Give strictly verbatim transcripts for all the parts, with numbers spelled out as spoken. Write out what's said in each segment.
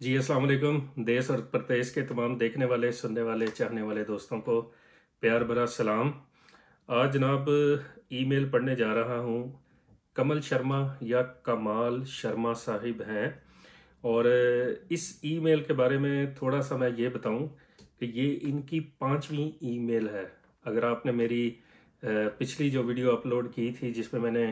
जी अस्सलाम वालेकुम। देश और प्रदेश के तमाम देखने वाले, सुनने वाले, चाहने वाले दोस्तों को प्यार भरा सलाम। आज जनाब ईमेल पढ़ने जा रहा हूँ। कमल शर्मा या कमाल शर्मा साहिब हैं, और इस ईमेल के बारे में थोड़ा सा मैं ये बताऊं कि ये इनकी पांचवी ईमेल है। अगर आपने मेरी अ, पिछली जो वीडियो अपलोड की थी जिसमें मैंने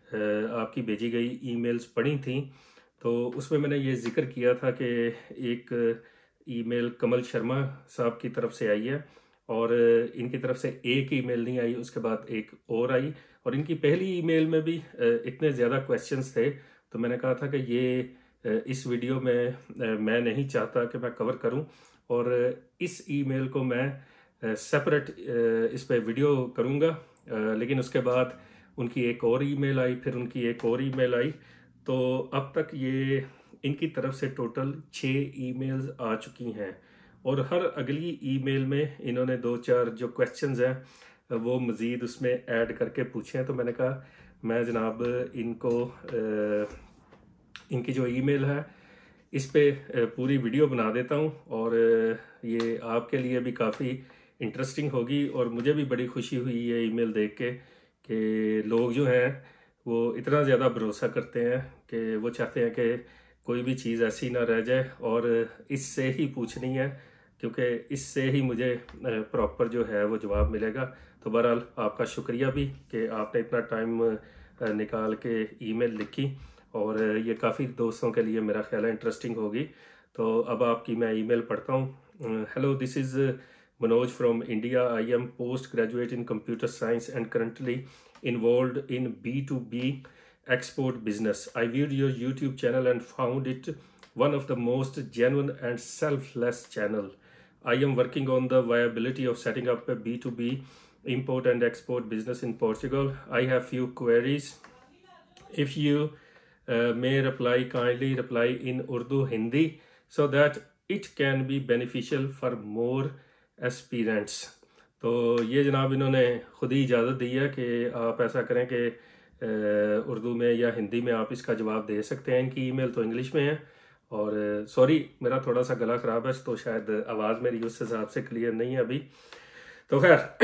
अ, आपकी भेजी गई ईमेल्स पढ़ी थी, तो उसमें मैंने ये जिक्र किया था कि एक ईमेल कमल शर्मा साहब की तरफ से आई है, और इनकी तरफ से एक ईमेल नहीं आई, उसके बाद एक और आई। और इनकी पहली ईमेल में भी अ, इतने ज़्यादा क्वेश्चंस थे, तो मैंने कहा था कि ये अ, इस वीडियो में अ, मैं नहीं चाहता कि मैं कवर करूं, और इस ईमेल को मैं सेपरेट इस पे वीडियो करूंगा। अ, लेकिन उसके बाद उनकी एक और ईमेल आई, फिर उनकी एक और ईमेल आई, तो अब तक ये इनकी तरफ से टोटल छः ईमेल्स आ चुकी हैं, और हर अगली ईमेल में इन्होंने दो चार जो क्वेश्चंस हैं वो मज़ीद उसमें ऐड करके पूछे हैं। तो मैंने कहा मैं जनाब इनको अ, इनकी जो ईमेल है इस पे अ, पूरी वीडियो बना देता हूँ, और अ, ये आपके लिए भी काफ़ी इंटरेस्टिंग होगी। और मुझे भी बड़ी खुशी हुई ये ईमेल देख के कि लोग जो हैं वो इतना ज़्यादा भरोसा करते हैं कि वो चाहते हैं कि कोई भी चीज़ ऐसी ना रह जाए, और इससे ही पूछनी है, क्योंकि इससे ही मुझे प्रॉपर जो है वो जवाब मिलेगा। तो बहरहाल आपका शुक्रिया भी कि आपने इतना टाइम निकाल के ईमेल लिखी, और ये काफ़ी दोस्तों के लिए मेरा ख्याल है इंटरेस्टिंग होगी। तो अब आपकी मैं ईमेल पढ़ता हूँ। Hello, this is Manoj from India. I am post graduate in computer science and currently involved in B two B export business. I viewed your YouTube channel and found it one of the most genuine and selfless channel. I am working on the viability of setting up a B two B import and export business in Portugal. I have few queries. If you uh, may reply, kindly reply in Urdu Hindi so that it can be beneficial for more aspirants. तो ये जनाब इन्होंने ख़ुद ही इजाज़त दी है कि आप ऐसा करें कि उर्दू में या हिंदी में आप इसका जवाब दे सकते हैं। इनकी ईमेल तो इंग्लिश में है, और सॉरी मेरा थोड़ा सा गला ख़राब है, तो शायद आवाज़ मेरी उस हिसाब से क्लियर नहीं है अभी। तो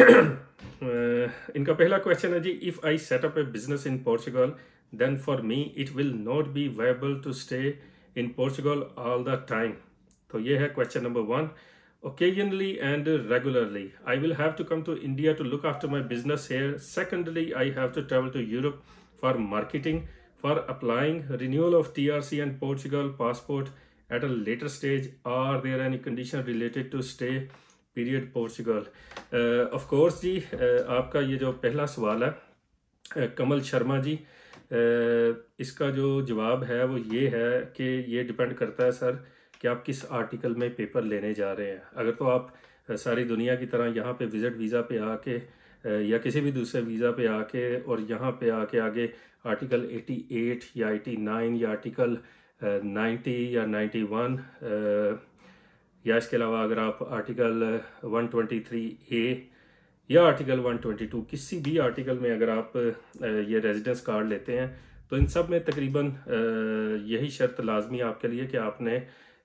खैर इनका पहला क्वेश्चन है जी, if I set up a business in Portugal then for me it will not be viable to stay in Portugal all the time. तो ये है question number one. Occasionally and regularly, I will have to come to India to look after my business here. Secondly, I have to travel to Europe for marketing, for applying renewal of T R C and Portugal passport at a later stage. Are there any conditions related to stay period Portugal? Uh, of course जी, uh, आपका ये जो पहला सवाल है uh, Kamal Sharma ji, uh, इसका जो जवाब है वो ये है कि ये डिपेंड करता है सर कि आप किस आर्टिकल में पेपर लेने जा रहे हैं। अगर तो आप सारी दुनिया की तरह यहाँ पे विजिट वीज़ा पे आके या किसी भी दूसरे वीज़ा पे आके और यहाँ पे आके आगे आर्टिकल अठासी या नवासी या आर्टिकल नब्बे या इक्यानवे, या इसके अलावा अगर आप आर्टिकल एक सौ तेईस ए या आर्टिकल एक सौ बाईस किसी भी आर्टिकल में अगर आप ये रेजिडेंस कार्ड लेते हैं, तो इन सब में तकरीबन यही शर्त लाजमी है आपके लिए कि आपने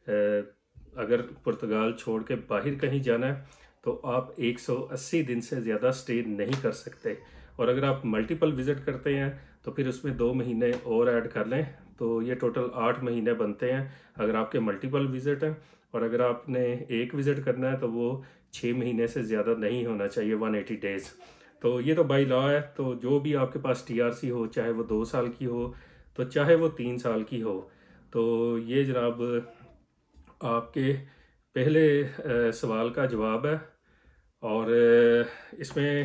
अगर पुर्तगाल छोड़ के बाहर कहीं जाना है तो आप एक सौ अस्सी दिन से ज़्यादा स्टे नहीं कर सकते। और अगर आप मल्टीपल विज़िट करते हैं तो फिर उसमें दो महीने और ऐड कर लें, तो ये टोटल आठ महीने बनते हैं अगर आपके मल्टीपल विज़िट हैं। और अगर आपने एक विज़िट करना है तो वो छः महीने से ज़्यादा नहीं होना चाहिए, एक सौ अस्सी डेज़। तो ये तो बाई लॉ है। तो जो भी आपके पास टी आर सी हो, चाहे वो दो साल की हो तो चाहे वो तीन साल की हो, तो ये जनाब आपके पहले सवाल का जवाब है। और इसमें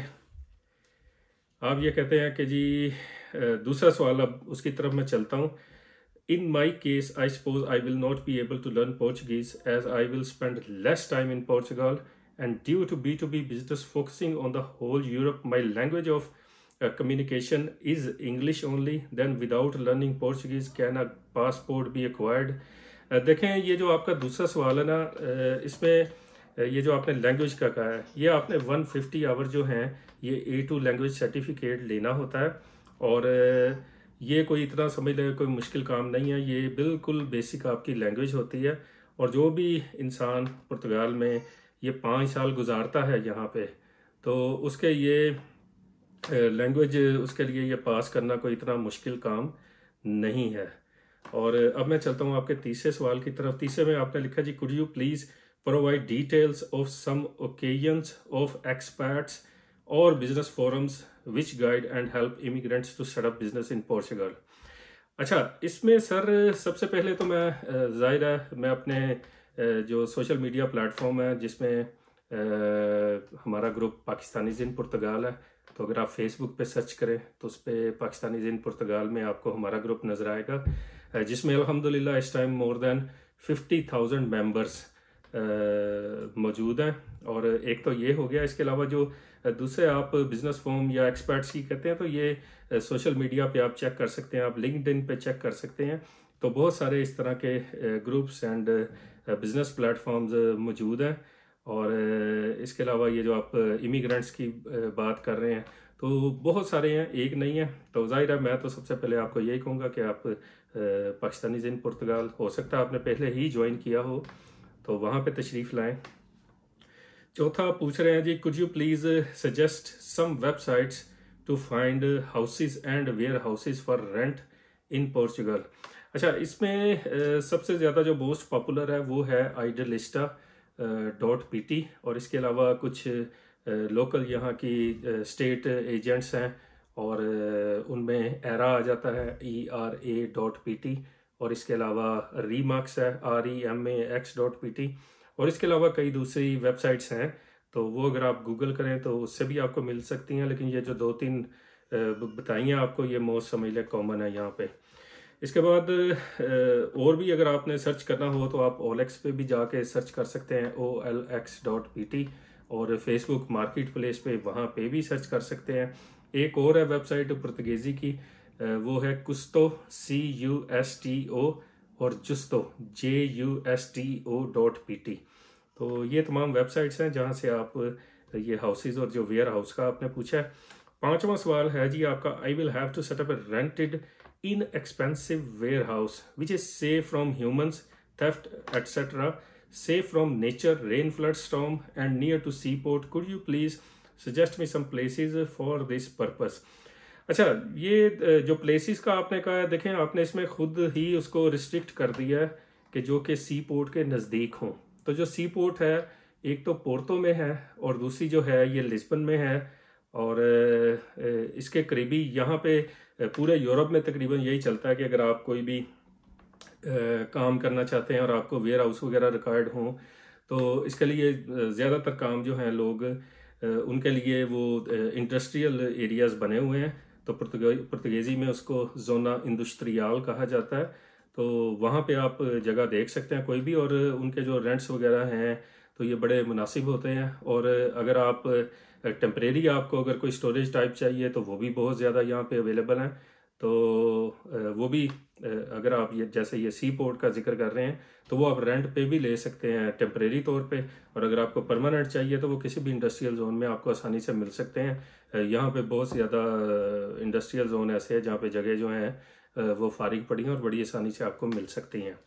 आप ये कहते हैं कि जी दूसरा सवाल, अब उसकी तरफ मैं चलता हूँ। In my case I suppose I will not be able to learn Portuguese as I will spend less time in Portugal and due to be to be business focusing on the whole Europe my language of communication is English only, then without learning Portuguese can a passport be acquired. देखें, ये जो आपका दूसरा सवाल है ना, इसमें ये जो आपने लैंग्वेज का कहा है, ये आपने एक सौ पचास आवर जो हैं ये ए टू लैंग्वेज सर्टिफिकेट लेना होता है। और ये कोई इतना समझ ले कोई मुश्किल काम नहीं है, ये बिल्कुल बेसिक आपकी लैंग्वेज होती है। और जो भी इंसान पुर्तगाल में ये पाँच साल गुजारता है यहाँ पे, तो उसके ये लैंग्वेज उसके लिए ये पास करना कोई इतना मुश्किल काम नहीं है। और अब मैं चलता हूँ आपके तीसरे सवाल की तरफ। तीसरे में आपने लिखा जी, could you please provide details of some occasions of experts और business forums which guide and help immigrants to set up business in Portugal. अच्छा, इसमें सर सबसे पहले तो मैं ज़ाहिर है मैं अपने जो सोशल मीडिया प्लेटफॉर्म है जिसमें हमारा ग्रुप पाकिस्तानीज़ इन पुर्तगाल है, तो अगर आप फेसबुक पे सर्च करें तो उस पर पाकिस्तानीज़ इन पुर्तगाल में आपको हमारा ग्रुप नज़र आएगा, जिसमें अल्हम्दुलिल्लाह इस time more than fifty thousand members मौजूद हैं। और एक तो ये हो गया, इसके अलावा जो दूसरे आप बिजनेस फॉर्म या एक्सपर्ट्स की कहते हैं तो ये सोशल मीडिया पे आप चेक कर सकते हैं, आप लिंक्डइन पे चेक कर सकते हैं। तो बहुत सारे इस तरह के ग्रुप्स एंड बिजनेस प्लेटफॉर्म्स मौजूद हैं। और इसके अलावा ये जो आप इमिग्रेंट्स की बात कर रहे हैं तो बहुत सारे हैं, एक नहीं है। तो ज़ाहिर है मैं तो सबसे पहले आपको यही कहूँगा कि आप पाकिस्तानीज़ इन पुर्तगाल, हो सकता है आपने पहले ही ज्वाइन किया हो, तो वहाँ पे तशरीफ़ लाएं। चौथा पूछ रहे हैं जी, could you please suggest some websites to find houses and where houses for rent in Portugal. अच्छा, इसमें सबसे ज़्यादा जो मोस्ट पॉपुलर है वो है आइडियलिस्टा डॉट पी टी, और इसके अलावा कुछ लोकल यहाँ की स्टेट एजेंट्स हैं और उनमें एरा आ जाता है, E R A dot P T, और इसके अलावा रीमार्क्स है, R E M A X dot P T, और इसके अलावा कई दूसरी वेबसाइट्स हैं। तो वो अगर आप गूगल करें तो उससे भी आपको मिल सकती हैं, लेकिन ये जो दो तीन बताई हैं आपको, ये मोस्ट समझ लें कॉमन है यहाँ पे। इसके बाद और भी अगर आपने सर्च करना हो तो आप ओलेक्स पे भी जाके सर्च कर सकते हैं, O L X dot P T, और फेसबुक मार्केट प्लेस पे वहाँ पे भी सर्च कर सकते हैं। एक और है वेबसाइट पुर्तगेज़ी की, वो है Custo, C U S T O, और Justo, J U S T O dot P T. तो ये तमाम वेबसाइट्स हैं जहाँ से आप ये हाउसेज और जो वेयर हाउस का आपने पूछा है। पांचवा सवाल है जी आपका, I will have to set up a rented inexpensive warehouse which is safe from humans, theft, et cetera, safe from nature, rain, flood, storm, and near to seaport. Could you please suggest me some places for this purpose? अच्छा, ये जो places का आपने कहा है, देखें आपने इसमें खुद ही उसको रिस्ट्रिक्ट कर दिया है कि जो कि सी पोर्ट के नज़दीक हों। तो जो सी पोर्ट है एक तो पोर्तो में है और दूसरी जो है ये लिस्बन में है, और इसके करीबी यहाँ पे पूरे यूरोप में तकरीबन यही चलता है कि अगर आप कोई भी काम करना चाहते हैं और आपको वेयर हाउस वगैरह रिक्वायर्ड हों, तो इसके लिए ज़्यादातर काम जो हैं लोग उनके लिए वो इंडस्ट्रियल एरियाज़ बने हुए हैं। तो पुर्तगेज़ी में उसको जोना इंडस्ट्रियल कहा जाता है। तो वहाँ पे आप जगह देख सकते हैं कोई भी, और उनके जो रेंट्स वगैरह हैं तो ये बड़े मुनासिब होते हैं। और अगर आप टेम्परेरी आपको अगर कोई स्टोरेज टाइप चाहिए तो वो भी बहुत ज़्यादा यहाँ पे अवेलेबल हैं। तो वो भी अगर आप ये जैसे ये सी पोर्ट का जिक्र कर रहे हैं तो वो आप रेंट पे भी ले सकते हैं टेम्परेरी तौर पे, और अगर आपको परमानेंट चाहिए तो वो किसी भी इंडस्ट्रियल जोन में आपको आसानी से मिल सकते हैं। यहाँ पे बहुत ज़्यादा इंडस्ट्रियल जोन ऐसे है जहाँ पे जगह जो हैं वो फारिग पड़ी हैं और बड़ी आसानी से आपको मिल सकती हैं।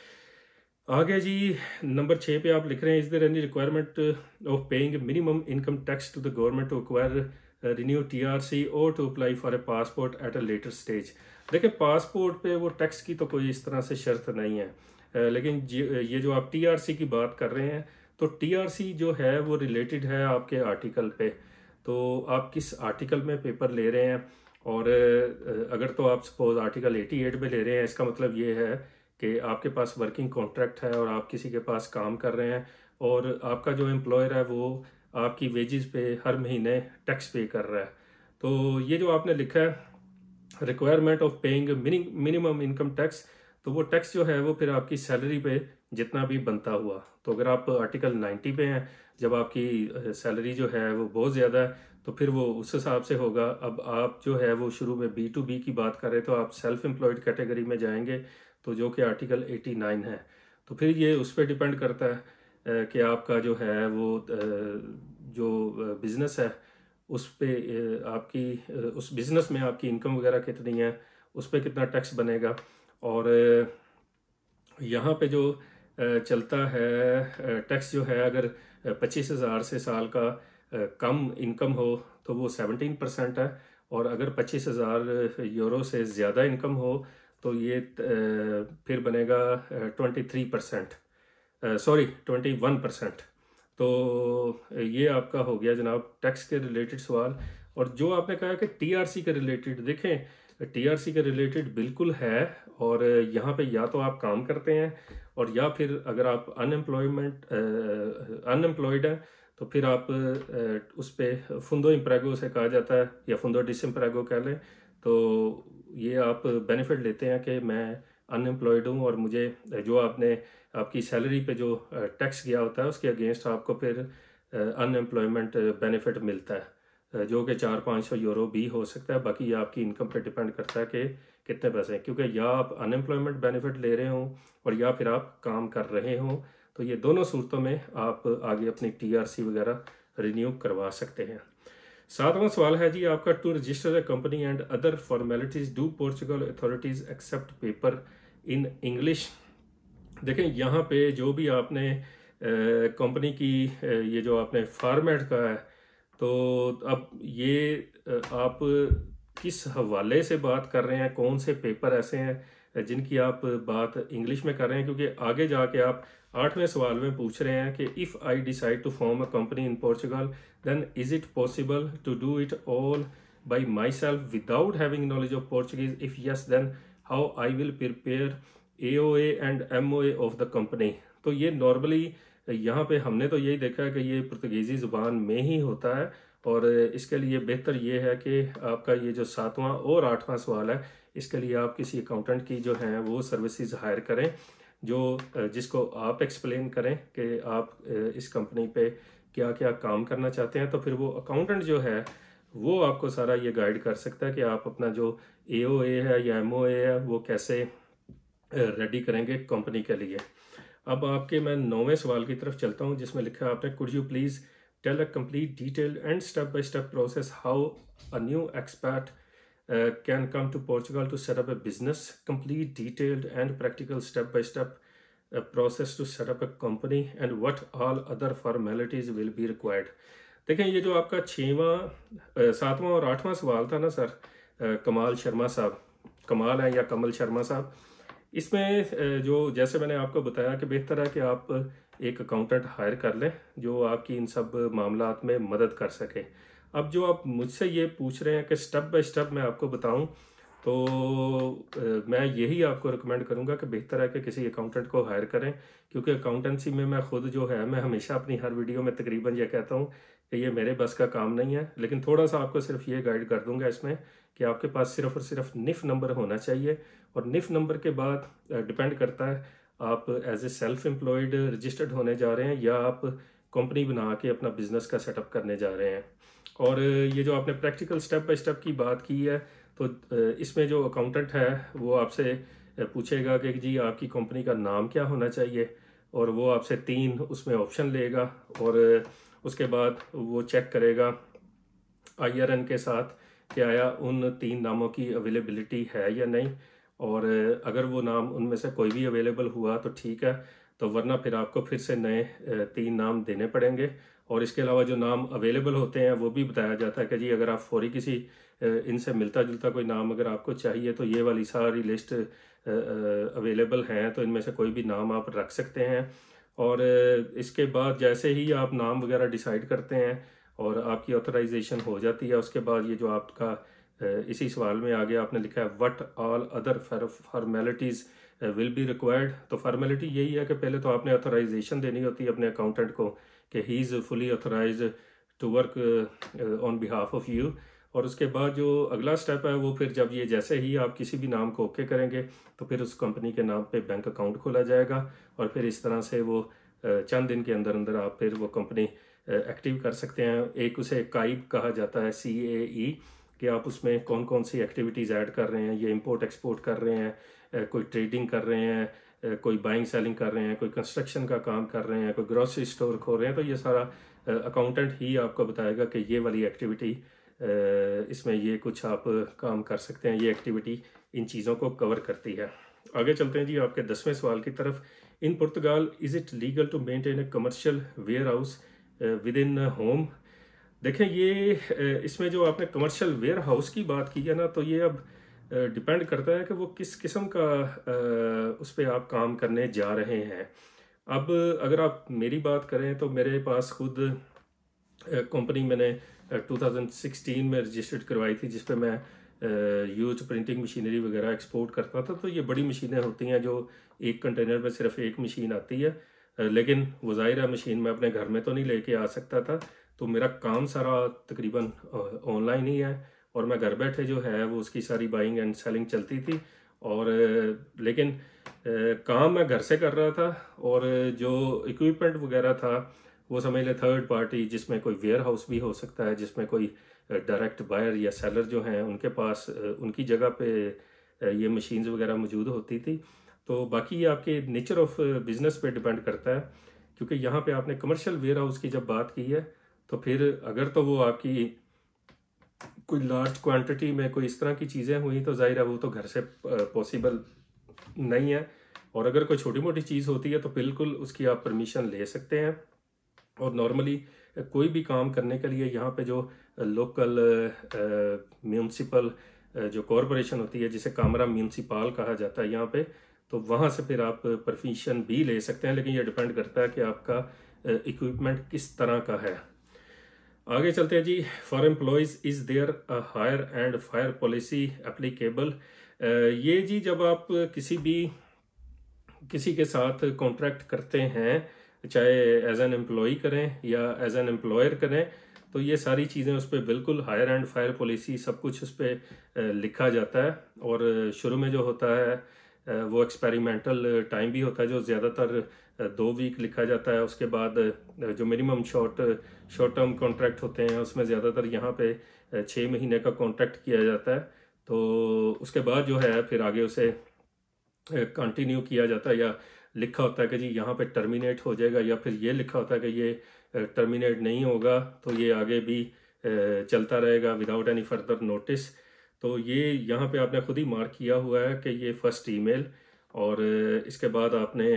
आगे जी नंबर छः पे आप लिख रहे हैं, is there any requirement of paying minimum income tax to the government to acquire renew T R C और to apply for a passport at a later stage. देखिए, पासपोर्ट पे वो टैक्स की तो कोई इस तरह से शर्त नहीं है, लेकिन ये जो आप टी आर सी की बात कर रहे हैं तो टी आर सी जो है वो रिलेटेड है आपके आर्टिकल पे। तो आप किस आर्टिकल में पेपर ले रहे हैं, और अगर तो आप सपोज आर्टिकल अठासी में ले रहे हैं, इसका मतलब ये है कि आपके पास वर्किंग कॉन्ट्रैक्ट है और आप किसी के पास काम कर रहे हैं, और आपका जो एम्प्लॉयर है वो आपकी वेजेस पे हर महीने टैक्स पे कर रहा है। तो ये जो आपने लिखा है requirement of paying minimum income tax, तो वो टैक्स जो है वो फिर आपकी सैलरी पे जितना भी बनता हुआ। तो अगर आप आर्टिकल नाइन्टी पे हैं, जब आपकी सैलरी जो है वो बहुत ज़्यादा है तो फिर वो उस हिसाब से होगा। अब आप जो है वो शुरू में बी टू बी की बात कर रहे तो आप सेल्फ एम्प्लॉयड कैटेगरी में जाएंगे, तो जो कि आर्टिकल नवासी है। तो फिर ये उस पर डिपेंड करता है कि आपका जो है वो जो बिज़नेस है उस पे आपकी उस बिज़नेस में आपकी इनकम वगैरह कितनी है, उस पर कितना टैक्स बनेगा। और यहाँ पे जो चलता है टैक्स जो है, अगर पच्चीस हज़ार से साल का कम इनकम हो तो वो सत्रह परसेंट है, और अगर पच्चीस हज़ार यूरो से ज़्यादा इनकम हो तो ये फिर बनेगा twenty three percent, sorry twenty one percent. तो ये आपका हो गया जनाब टैक्स के रिलेटेड सवाल। और जो आपने कहा कि टीआरसी के रिलेटेड, देखें टीआरसी के रिलेटेड बिल्कुल है, और यहाँ पे या तो आप काम करते हैं और या फिर अगर आप अनएम्प्लॉयमेंट अनएम्प्लॉयड हैं तो फिर आप उस पर फुंदो इम्प्रेगो से कहा जाता है, या फुंदो डिसइम्प्रेगो कह लें, तो ये आप बेनिफिट लेते हैं कि मैं अनएम्प्लॉयड हूँ और मुझे जो आपने आपकी सैलरी पे जो टैक्स गया होता है उसके अगेंस्ट आपको फिर अनएम्प्लॉयमेंट बेनिफिट मिलता है, जो कि चार पाँच सौ यूरो भी हो सकता है। बाकी आपकी इनकम पे डिपेंड करता है कि कितने पैसे हैं, क्योंकि या आप अनएम्प्लॉयमेंट बेनिफिट ले रहे हों और या फिर आप काम कर रहे हों, तो ये दोनों सूरतों में आप आगे अपनी टीआरसी वगैरह रिन्यू करवा सकते हैं। सातवां सवाल है जी आपका, to register a company and other formalities do Portugal authorities accept paper in English. देखें यहाँ पे जो भी आपने कंपनी की आ, ये जो आपने फॉर्मेट का है, तो अब ये आ, आप किस हवाले से बात कर रहे हैं, कौन से पेपर ऐसे हैं जिनकी आप बात इंग्लिश में कर रहे हैं, क्योंकि आगे जाके आप आठवें सवाल में पूछ रहे हैं कि if I decide to form a company in Portugal then is it possible to do it all by myself without having knowledge of Portuguese, if yes then how I will prepare A O A and M O A of the company. तो ये normally यहाँ पे हमने तो यही देखा है कि ये पुर्तगीज़ी ज़ुबान में ही होता है, और इसके लिए बेहतर ये है कि आपका ये जो सातवां और आठवां सवाल है, इसके लिए आप किसी अकाउंटेंट की जो हैं वो सर्विसेज हायर करें, जो जिसको आप एक्सप्लेन करें कि आप इस कंपनी पे क्या क्या काम करना चाहते हैं। तो फिर वो अकाउंटेंट जो है वो आपको सारा ये गाइड कर सकता है कि आप अपना जो ए ओ ए है या एम ओ ए है वो कैसे रेडी करेंगे कंपनी के लिए। अब आपके मैं नौवें सवाल की तरफ चलता हूँ, जिसमें लिखा है आपने, could you please tell a complete detail and step by step process how a new expat can come to Portugal to set up a business, complete detailed and practical step by step process to set up a company and what all other formalities will be required. देखें ये जो आपका छठवां सातवां और आठवां सवाल था ना सर, कमाल शर्मा साहब, कमाल है या कमल शर्मा साहब, इसमें जो जैसे मैंने आपको बताया कि बेहतर है कि आप एक अकाउंटेंट हायर कर लें जो आपकी इन सब मामलात में मदद कर सके। अब जो आप मुझसे ये पूछ रहे हैं कि स्टेप बाय स्टेप मैं आपको बताऊं, तो मैं यही आपको रिकमेंड करूंगा कि बेहतर है कि किसी अकाउंटेंट को हायर करें, क्योंकि अकाउंटेंसी में मैं खुद जो है, मैं हमेशा अपनी हर वीडियो में तकरीबन ये कहता हूँ कि ये मेरे बस का काम नहीं है, लेकिन थोड़ा सा आपको सिर्फ ये गाइड कर दूंगा इसमें कि आपके पास सिर्फ और सिर्फ निफ नंबर होना चाहिए, और निफ नंबर के बाद डिपेंड करता है आप as a self employed registered होने जा रहे हैं या आप कंपनी बना के अपना बिजनेस का सेटअप करने जा रहे हैं। और ये जो आपने प्रैक्टिकल स्टेप बाय स्टेप की बात की है, तो इसमें जो अकाउंटेंट है वो आपसे पूछेगा कि जी आपकी कंपनी का नाम क्या होना चाहिए, और वो आपसे तीन उसमें ऑप्शन लेगा, और उसके बाद वो चेक करेगा आई आर एन के साथ कि आया उन तीन नामों की अवेलेबिलिटी है या नहीं, और अगर वो नाम उनमें से कोई भी अवेलेबल हुआ तो ठीक है, तो वरना फिर आपको फिर से नए तीन नाम देने पड़ेंगे। और इसके अलावा जो नाम अवेलेबल होते हैं वो भी बताया जाता है कि जी अगर आप फौरी किसी इनसे मिलता जुलता कोई नाम अगर आपको चाहिए तो ये वाली सारी लिस्ट अवेलेबल हैं, तो इनमें से कोई भी नाम आप रख सकते हैं। और इसके बाद जैसे ही आप नाम वगैरह डिसाइड करते हैं और आपकी ऑथराइजेशन हो जाती है, उसके बाद ये जो आपका इसी सवाल में आगे आपने लिखा है what all other formalities will be required. तो फॉर्मेलिटी यही है कि पहले तो आपने ऑथराइजेशन देनी होती है अपने अकाउंटेंट को कि he is fully authorise to work on behalf of you. और उसके बाद जो अगला स्टेप है वो फिर जब ये जैसे ही आप किसी भी नाम को ओके करेंगे तो फिर उस कंपनी के नाम पे बैंक अकाउंट खोला जाएगा, और फिर इस तरह से वो चंद दिन के अंदर अंदर आप फिर वो कंपनी एक्टिव कर सकते हैं। एक उसे काइब कहा जाता है, सी ए ई, कि आप उसमें कौन कौन सी एक्टिविटीज़ ऐड कर रहे हैं, ये इंपोर्ट एक्सपोर्ट कर रहे हैं, कोई ट्रेडिंग कर रहे हैं, कोई बाइंग सेलिंग कर रहे हैं, कोई कंस्ट्रक्शन का काम कर रहे हैं, कोई ग्रोसरी स्टोर खोल रहे हैं, तो ये सारा अकाउंटेंट ही आपको बताएगा कि ये वाली एक्टिविटी इसमें ये कुछ आप काम कर सकते हैं, ये एक्टिविटी इन चीज़ों को कवर करती है। आगे चलते हैं जी आपके दसवें सवाल की तरफ। In Portugal is it legal to maintain a commercial warehouse within home. देखें ये अ, इसमें जो आपने कमर्शियल वेयर हाउस की बात की है ना, तो ये अब डिपेंड करता है कि वो किस किस्म का अ, उस पर आप काम करने जा रहे हैं। अब अगर आप मेरी बात करें तो मेरे पास खुद कंपनी मैंने टू थाउजेंड सिक्सटीन में रजिस्टर्ड करवाई थी, जिस पे मैं यूज प्रिंटिंग मशीनरी वगैरह एक्सपोर्ट करता था। तो ये बड़ी मशीनें होती हैं जो एक कंटेनर में सिर्फ एक मशीन आती है, अ, लेकिन वो ज़ाहिर है मशीन मैं अपने घर में तो नहीं लेके आ सकता था। तो मेरा काम सारा तकरीबन ऑनलाइन ही है, और मैं घर बैठे जो है वो उसकी सारी बाइंग एंड सेलिंग चलती थी। और अ, लेकिन अ, काम मैं घर से कर रहा था, और जो इक्विपमेंट वगैरह था वो समझ लें थर्ड पार्टी, जिसमें कोई वेयर हाउस भी हो सकता है, जिसमें कोई डायरेक्ट बायर या सेलर जो हैं उनके पास अ, उनकी जगह पे अ, ये मशीन्स वगैरह मौजूद होती थी। तो बाकी ये आपके नेचर ऑफ बिजनेस पे डिपेंड करता है, क्योंकि यहाँ पे आपने कमर्शियल वेयर हाउस की जब बात की है, तो फिर अगर तो वो आपकी कोई लार्ज क्वांटिटी में कोई इस तरह की चीज़ें हुई तो जाहिर है वो तो घर से पॉसिबल नहीं है। और अगर कोई छोटी मोटी चीज़ होती है तो बिल्कुल उसकी आप परमिशन ले सकते हैं। और नॉर्मली कोई भी काम करने के लिए यहाँ पे जो लोकल म्यूनसिपल जो कॉरपोरेशन होती है, जिसे कामरा म्यूनसिपाल कहा जाता है यहाँ पे, तो वहाँ से फिर आप परमिशन भी ले सकते हैं। लेकिन ये डिपेंड करता है कि आपका इक्विपमेंट किस तरह का है। आगे चलते हैं जी। For employees is there a hire and fire policy applicable. ये जी जब आप किसी भी किसी के साथ कॉन्ट्रैक्ट करते हैं, चाहे एज एन एम्प्लॉय करें या एज एन एम्प्लॉयर करें, तो ये सारी चीज़ें उस पर बिल्कुल हायर एंड फायर पॉलिसी सब कुछ उस पर लिखा जाता है। और शुरू में जो होता है वो एक्सपेरिमेंटल टाइम भी होता है, जो ज़्यादातर दो वीक लिखा जाता है। उसके बाद जो minimum short short term contract होते हैं उसमें ज़्यादातर यहाँ पे छः महीने का कॉन्ट्रैक्ट किया जाता है। तो उसके बाद जो है फिर आगे उसे कंटिन्यू किया जाता है, या लिखा होता है कि जी यहाँ पे टर्मिनेट हो जाएगा, या फिर ये लिखा होता है कि ये टर्मिनेट नहीं होगा, तो ये आगे भी चलता रहेगा विदाउट एनी फर्दर नोटिस। तो ये यहाँ पे आपने खुद ही मार्क किया हुआ है कि ये फर्स्ट ईमेल। और इसके बाद आपने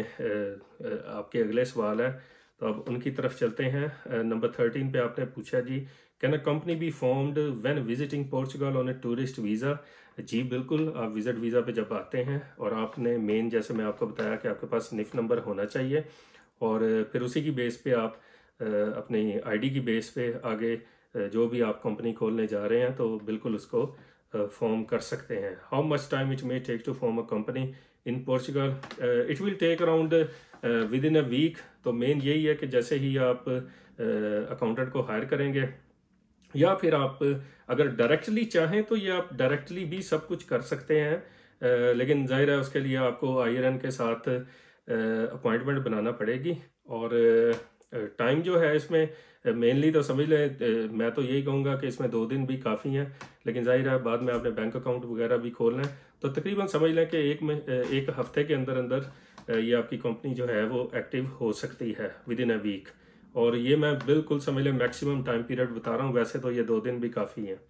आपके अगले सवाल है, तो अब उनकी तरफ चलते हैं। नंबर थर्टीन पे आपने पूछा जी, can a company be formed when visiting Portugal on a tourist visa. जी बिल्कुल, आप विजिट वीज़ा पे जब आते हैं और आपने मेन, जैसे मैं आपको बताया कि आपके पास निफ नंबर होना चाहिए, और फिर उसी की बेस पे आप अपनी आईडी की बेस पे आगे जो भी आप कंपनी खोलने जा रहे हैं तो बिल्कुल उसको फॉर्म कर सकते हैं। How much time it may take to form a company in Portugal. It will take around within a week. तो मेन यही है कि जैसे ही आप अकाउंटेंट को हायर करेंगे, या फिर आप अगर डायरेक्टली चाहें तो ये आप डायरेक्टली भी सब कुछ कर सकते हैं, uh, लेकिन जाहिर है उसके लिए आपको आई आर एन के साथ अपॉइंटमेंट uh, बनाना पड़ेगी। और टाइम uh, जो है इसमें मेनली uh, तो समझ लें, uh, मैं तो यही कहूँगा कि इसमें दो दिन भी काफ़ी हैं, लेकिन जाहिर है बाद में आपने बैंक अकाउंट वगैरह भी खोलना है, तो तकरीबन समझ लें कि एक में एक हफ्ते के अंदर अंदर ये आपकी कंपनी जो है वो एक्टिव हो सकती है विद इन अ वीक। और ये मैं बिल्कुल समझ लें मैक्सिमम टाइम पीरियड बता रहा हूँ, वैसे तो ये दो दिन भी काफ़ी हैं।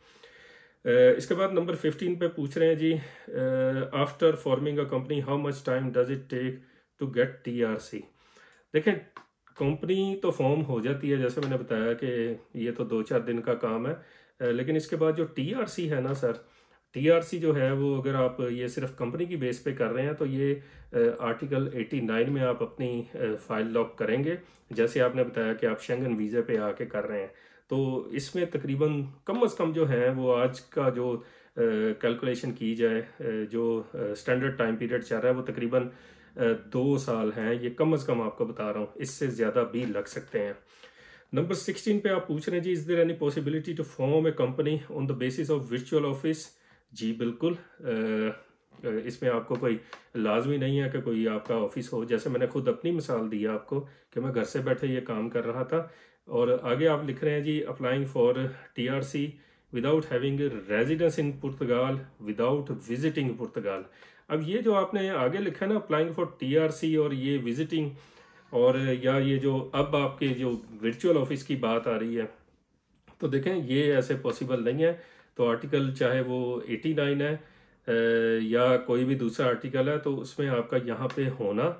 इसके बाद नंबर फिफ्टीन पे पूछ रहे हैं जी, after forming a company how much time does it take to get T R C. देखें, कंपनी तो फॉर्म हो जाती है, जैसे मैंने बताया कि ये तो दो चार दिन का काम है, लेकिन इसके बाद जो टी आर सी है ना सर, टी आर सी जो है वो अगर आप ये सिर्फ कंपनी की बेस पे कर रहे हैं तो ये आर्टिकल नवासी में आप अपनी फाइल लॉक करेंगे, जैसे आपने बताया कि आप शेंगन वीज़े पे आके कर रहे हैं। तो इसमें तकरीबन कम अज़ कम जो है वो आज का जो कैलकुलेशन की जाए, जो स्टैंडर्ड टाइम पीरियड चल रहा है वो तकरीबन दो साल हैं, ये कम अज़ कम आपको बता रहा हूँ, इससे ज़्यादा भी लग सकते हैं। नंबर सिक्सटीन पे आप पूछ रहे हैं जी, is there any possibility to form a company on the basis of virtual office. जी बिल्कुल, इसमें आपको कोई लाजमी नहीं है कि कोई आपका ऑफिस हो। जैसे मैंने खुद अपनी मिसाल दी है आपको कि मैं घर से बैठे ये काम कर रहा था। और आगे आप लिख रहे हैं जी, applying for T R C without having residence in Portugal without visiting Portugal. अब ये जो आपने आगे लिखा है ना, applying for T R C और ये विजिटिंग, और या ये जो अब आपके जो वर्चुअल ऑफिस की बात आ रही है, तो देखें ये ऐसे पॉसिबल नहीं है। तो आर्टिकल चाहे वो नवासी है या कोई भी दूसरा आर्टिकल है, तो उसमें आपका यहाँ पे होना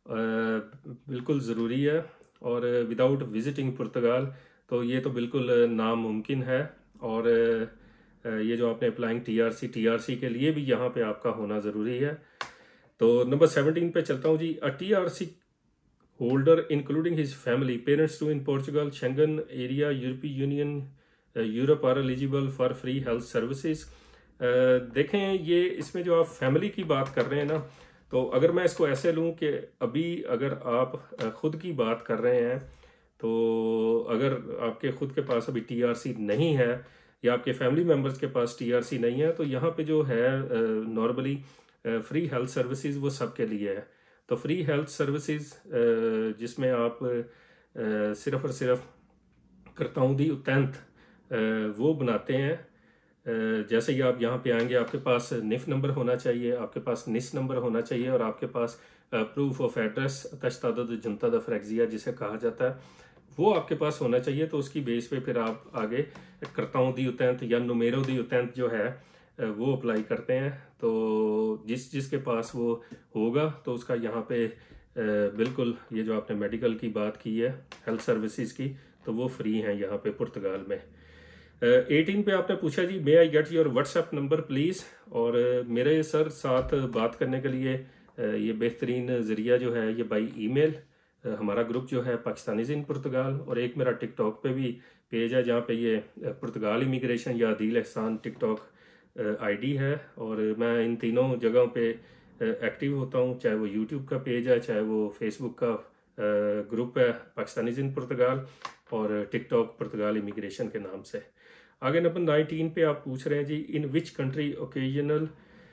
बिल्कुल ज़रूरी है, और विदाउट विजिटिंग पुर्तगाल तो ये तो बिल्कुल नामुमकिन है। और ये जो आपने अप्लाइंग टीआरसी टीआरसी के लिए भी यहाँ पे आपका होना ज़रूरी है। तो नंबर सेवनटीन पे चलता हूँ जी। A TRC holder including his family parents too in Portugal Schengen area European Union uh, Europe are eligible for free health services। uh, देखें, ये इसमें जो आप फैमिली की बात कर रहे हैं ना, तो अगर मैं इसको ऐसे लूँ कि अभी अगर आप ख़ुद की बात कर रहे हैं, तो अगर आपके ख़ुद के पास अभी टीआरसी नहीं है या आपके फैमिली मेम्बर्स के पास टीआरसी नहीं है, तो यहाँ पे जो है नॉर्मली फ्री हेल्थ सर्विसेज वो सबके लिए है। तो फ्री हेल्थ सर्विसेज जिसमें आप सिर्फ और सिर्फ करताउंदी उतैंत वो बनाते हैं। जैसे ही आप यहाँ पे आएंगे, आपके पास निफ नंबर होना चाहिए, आपके पास निस नंबर होना चाहिए, और आपके पास प्रूफ ऑफ एड्रेस तश्तादद जनता द फ्रैक्जिया जिसे कहा जाता है, वो आपके पास होना चाहिए। तो उसकी बेस पे फिर आप आगे करताउंदी उतैंत या नुमेरोदी उतैंत जो है वो अप्लाई करते हैं। तो जिस जिसके पास वो होगा तो उसका यहाँ पे बिल्कुल ये जो आपने मेडिकल की बात की है, हेल्थ सर्विसेज की, तो वो फ्री हैं यहाँ पे पुर्तगाल में। एटीन पे आपने पूछा जी, may I get your WhatsApp number please. और मेरे सर साथ बात करने के लिए ये बेहतरीन ज़रिया जो है ये बाई ईमेल। हमारा ग्रुप जो है पाकिस्तानीज़ इन पुर्तगाल, और एक मेरा टिकटॉक पे भी पेज है जहाँ पे ये पुर्तगाल इमिग्रेशन या अदील एहसान टिकटॉक आईडी है। और मैं इन तीनों जगहों पे एक्टिव होता हूँ, चाहे वो यूट्यूब का पेज है, चाहे वो फेसबुक का ग्रुप है पाकिस्तानीज़ इन पुर्तगाल, और टिकटॉक पुर्तगाल इमिग्रेशन के नाम से। आगे नंबर नाइनटीन पे आप पूछ रहे हैं जी, in which country occasional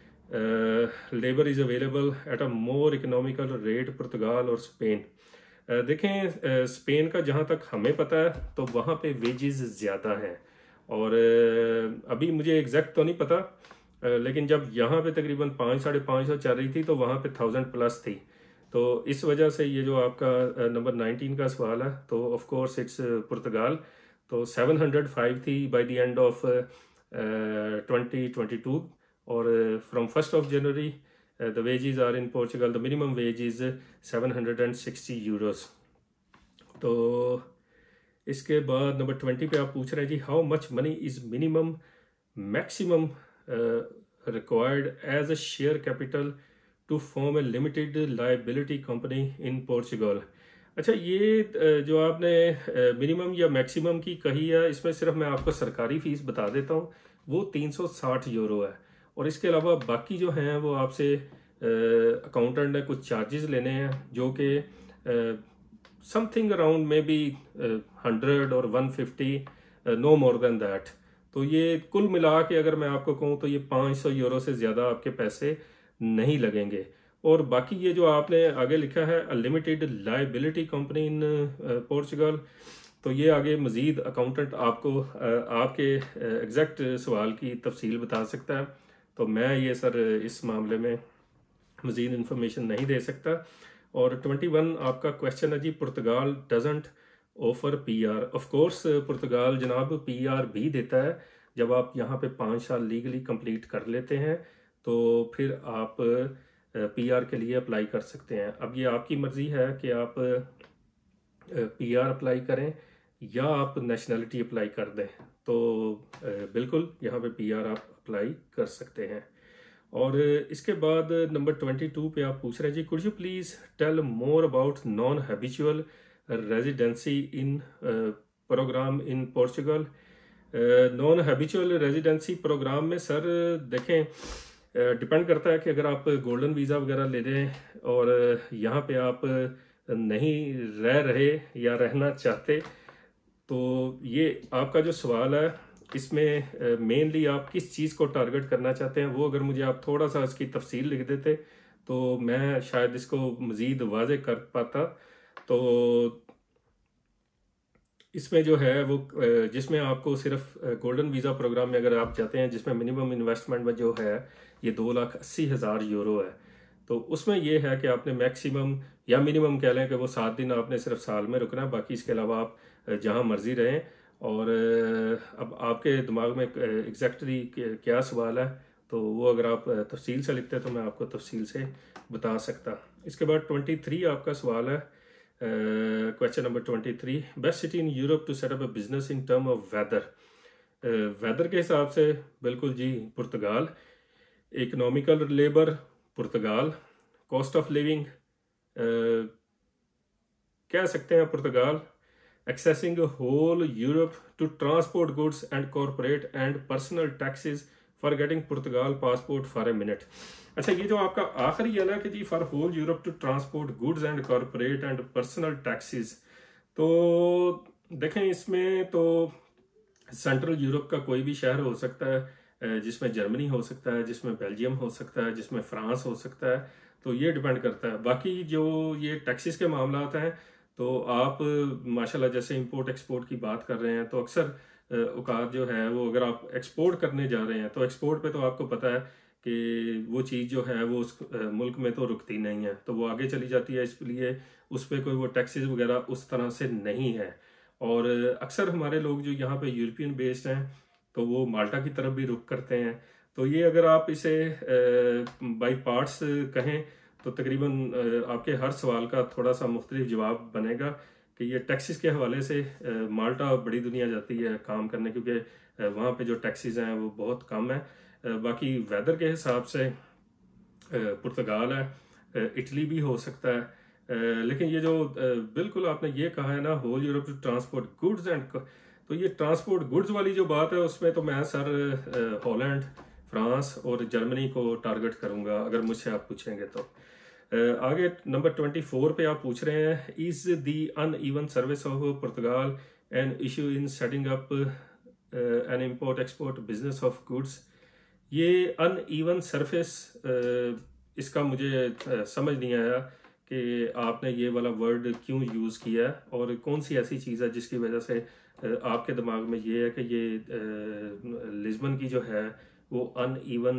labour is available at a more economical rate, Portugal और स्पेन। uh, देखें, uh, स्पेन का जहाँ तक हमें पता है तो वहाँ पे वेजेस ज़्यादा हैं, और uh, अभी मुझे एग्जैक्ट तो नहीं पता, uh, लेकिन जब यहाँ पे तकरीबन पाँच साढ़े पाँच सौ चल रही थी तो वहाँ पे थाउजेंड प्लस थी। तो इस वजह से ये जो आपका नंबर नाइनटीन का सवाल है, तो ऑफ कोर्स इट्स पुर्तगाल। तो सेवन हंड्रेड फाइव थी by the end of twenty twenty two, और from first of January the wages are in Portugal the minimum wage is seven hundred and sixty euros. तो इसके बाद number twenty पे आप पूछ रहे हैं जी, how much money is minimum maximum required as a share capital to form a limited liability company in Portugal. अच्छा, ये जो आपने मिनिमम या मैक्सिमम की कही है, इसमें सिर्फ मैं आपको सरकारी फ़ीस बता देता हूँ, वो तीन सौ साठ यूरो है। और इसके अलावा बाकी जो हैं वो आपसे अकाउंटेंट ने कुछ चार्जेस लेने हैं, जो कि something around maybe hundred और one fifty, no more than that. तो ये कुल मिला के अगर मैं आपको कहूँ तो ये पाँच सौ यूरो से ज़्यादा आपके पैसे नहीं लगेंगे। और बाकी ये जो आपने आगे लिखा है a limited liability company in Portugal, तो ये आगे मज़ीद अकाउंटेंट आपको आपके एग्जैक्ट सवाल की तफसील बता सकता है। तो मैं ये सर इस मामले में मज़ीद इन्फॉर्मेशन नहीं दे सकता। और ट्वेंटी वन आपका क्वेश्चन है जी, Portugal doesn't offer PR. Of course Portugal जनाब पीआर भी देता है। जब आप यहाँ पे पाँच साल लीगली कंप्लीट कर लेते हैं तो फिर आप पीआर के लिए अप्लाई कर सकते हैं। अब ये आपकी मर्ज़ी है कि आप पीआर अप्लाई करें या आप नेशनलिटी अप्लाई कर दें। तो बिल्कुल यहाँ पे पीआर आप अप्लाई कर सकते हैं। और इसके बाद नंबर ट्वेंटी टू पे आप पूछ रहे हैं जी, could you please tell more about non habitual residency in program in Portugal. Non habitual residency program में सर देखें, डिपेंड करता है कि अगर आप गोल्डन वीज़ा वगैरह ले रहे हैं और यहाँ पे आप नहीं रह रहे या रहना चाहते, तो ये आपका जो सवाल है इसमें मेनली आप किस चीज़ को टारगेट करना चाहते हैं, वो अगर मुझे आप थोड़ा सा इसकी तफसील लिख देते तो मैं शायद इसको मज़ीद वाज़े कर पाता। तो इसमें जो है वो जिसमें आपको सिर्फ गोल्डन वीज़ा प्रोग्राम में अगर आप जाते हैं, जिसमें मिनिमम इन्वेस्टमेंट में जो है ये दो लाख अस्सी हज़ार यूरो है, तो उसमें ये है कि आपने मैक्सिमम या मिनिमम कह लें कि वो सात दिन आपने सिर्फ साल में रुकना है, बाकी इसके अलावा आप जहां मर्जी रहें। और अब आपके दिमाग में एग्जैक्टली क्या सवाल है, तो वो अगर आप तफसील से लिखते हैं तो मैं आपको तफसील से बता सकता। इसके बाद ट्वेंटी थ्री आपका सवाल है, question number twenty three, best city in Europe to set up a business in term of weather. Weather के हिसाब से बिल्कुल जी Portugal, economical labour Portugal, cost of living कह सकते हैं Portugal, accessing whole Europe to transport goods and corporate and personal taxes for getting Portugal passport for a minute. अच्छा, ये जो आपका आखिरी है ना कि जी for whole Europe to transport goods and corporate and personal taxes, तो देखें इसमें तो सेंट्रल यूरोप का कोई भी शहर हो सकता है, जिसमें जर्मनी हो सकता है, जिसमें बेल्जियम हो सकता है, जिसमें फ्रांस हो सकता है, तो ये डिपेंड करता है। बाकी जो ये टैक्सेस के मामला हैं, तो आप माशाल्लाह जैसे इंपोर्ट एक्सपोर्ट की बात कर रहे हैं, तो अक्सर औकात जो है वो अगर आप एक्सपोर्ट करने जा रहे हैं तो एक्सपोर्ट पे तो आपको पता है कि वो चीज़ जो है वो उस मुल्क में तो रुकती नहीं है, तो वो आगे चली जाती है, इसलिए उस पर कोई वो टैक्सेस वगैरह उस तरह से नहीं है। और अक्सर हमारे लोग जो यहाँ पे यूरोपियन बेस्ड हैं तो वो माल्टा की तरफ भी रुख करते हैं। तो ये अगर आप इसे बाई पार्ट्स कहें तो तकरीबन आपके हर सवाल का थोड़ा सा मुख्तलिफ जवाब बनेगा कि ये टैक्सेस के हवाले से माल्टा बड़ी दुनिया जाती है काम करने, क्योंकि वहाँ पे जो टैक्सेस हैं वो बहुत कम है। बाकी वेदर के हिसाब से पुर्तगाल है, इटली भी हो सकता है, लेकिन ये जो बिल्कुल आपने ये कहा है ना whole Europe to transport goods and, तो ये ट्रांसपोर्ट गुड्स वाली जो बात है उसमें तो मैं सर हॉलैंड, फ्रांस और जर्मनी को टारगेट करूंगा अगर मुझसे आप पूछेंगे तो। आगे नंबर ट्वेंटी फोर पे आप पूछ रहे हैं, is the uneven service of Portugal an issue in setting up an import export business of goods. ये अनइवन सरफेस, इसका मुझे समझ नहीं आया कि आपने ये वाला वर्ड क्यों यूज़ किया और कौन सी ऐसी चीज़ है जिसकी वजह से आपके दिमाग में ये है कि ये लिस्बन की जो है वो अनइवन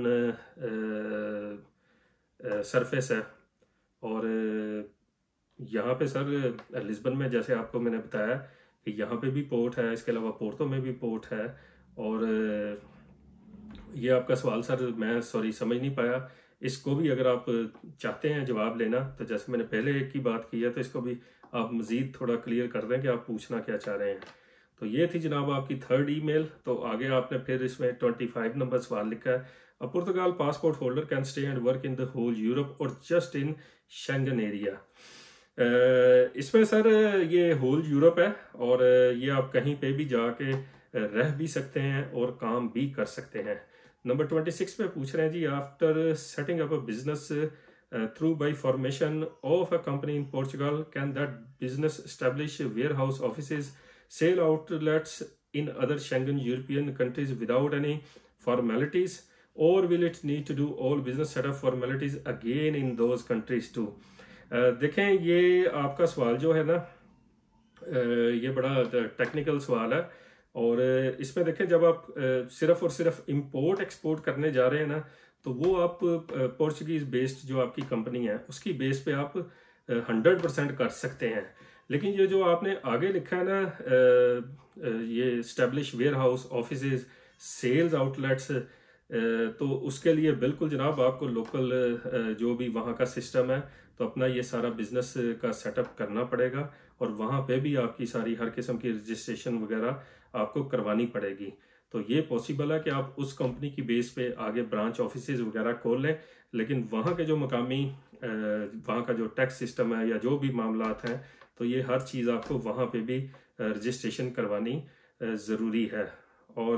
सरफेस है। और यहाँ पे सर लिस्बन में जैसे आपको मैंने बताया कि यहाँ पे भी पोर्ट है, इसके अलावा पोर्टो में भी पोर्ट है। और ये आपका सवाल सर मैं सॉरी समझ नहीं पाया, इसको भी अगर आप चाहते हैं जवाब लेना तो जैसे मैंने पहले एक की बात की है तो इसको भी आप मज़ीद थोड़ा क्लियर कर दें कि आप पूछना क्या चाह रहे हैं। तो ये थी जनाब आपकी थर्ड ईमेल। तो आगे आपने फिर इसमें ट्वेंटी फाइव नंबर सवाल लिखा है, a Portugal passport holder can stay and work in the whole Europe और जस्ट इन शेंगन एरिया। इसमें सर ये होल यूरोप है और ये आप कहीं पे भी जाके रह भी सकते हैं और काम भी कर सकते हैं। नंबर ट्वेंटी सिक्स पे पूछ रहे हैं जी, after setting up a business through by formation of a company in Portugal can that business establish warehouse offices sale outlets in other Schengen European countries without any formalities और will it need to do all business setup formalities again in those countries too. देखें ये आपका सवाल जो है ना uh, ये बड़ा टेक्निकल सवाल है और इसमें देखें जब आप सिर्फ और सिर्फ इंपोर्ट एक्सपोर्ट करने जा रहे हैं ना तो वो आप पोर्चुगीज बेस्ड जो आपकी कंपनी है उसकी बेस पे आप हंड्रेड परसेंट कर सकते हैं। लेकिन ये जो आपने आगे लिखा है ना ये establish warehouse offices sales outlets, तो उसके लिए बिल्कुल जनाब आपको लोकल जो भी वहाँ का सिस्टम है तो अपना ये सारा बिजनेस का सेटअप करना पड़ेगा और वहाँ पे भी आपकी सारी हर किस्म की रजिस्ट्रेशन वगैरह आपको करवानी पड़ेगी। तो ये पॉसिबल है कि आप उस कंपनी की बेस पे आगे ब्रांच ऑफिसेज वगैरह खोल लें, लेकिन वहाँ के जो मकामी वहाँ का जो टैक्स सिस्टम है या जो भी मामलात हैं तो ये हर चीज़ आपको वहाँ पे भी रजिस्ट्रेशन करवानी ज़रूरी है। और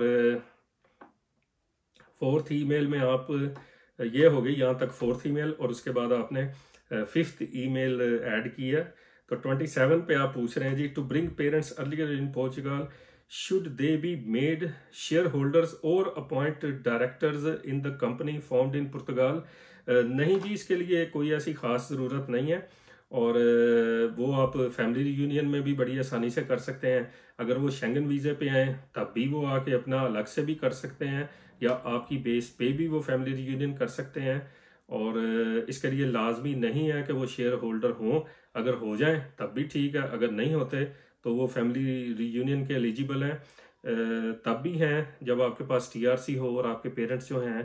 फोर्थ ईमेल में आप ये हो गई यहाँ तक फोर्थ ईमेल और उसके बाद आपने फिफ्थ ईमेल ऐड की है। तो ट्वेंटी सेवन पे आप पूछ रहे हैं जी, to bring parents earlier in Portugal should they be made shareholders or appoint directors in the company formed in Portugal? नहीं जी, इसके लिए कोई ऐसी खास ज़रूरत नहीं है और वो आप फैमिली यूनियन में भी बड़ी आसानी से कर सकते हैं। अगर वो शेंगन वीज़े पे आए तब भी वो आके अपना अलग से भी कर सकते हैं या आपकी बेस पे भी वो फैमिली यूनियन कर सकते हैं और इसके लिए लाजमी नहीं है कि वो शेयर होल्डर हों। अगर हो जाएं तब भी ठीक है, अगर नहीं होते तो वो फैमिली रीयूनियन के एलिजिबल हैं तब भी हैं जब आपके पास टीआरसी हो और आपके पेरेंट्स जो हैं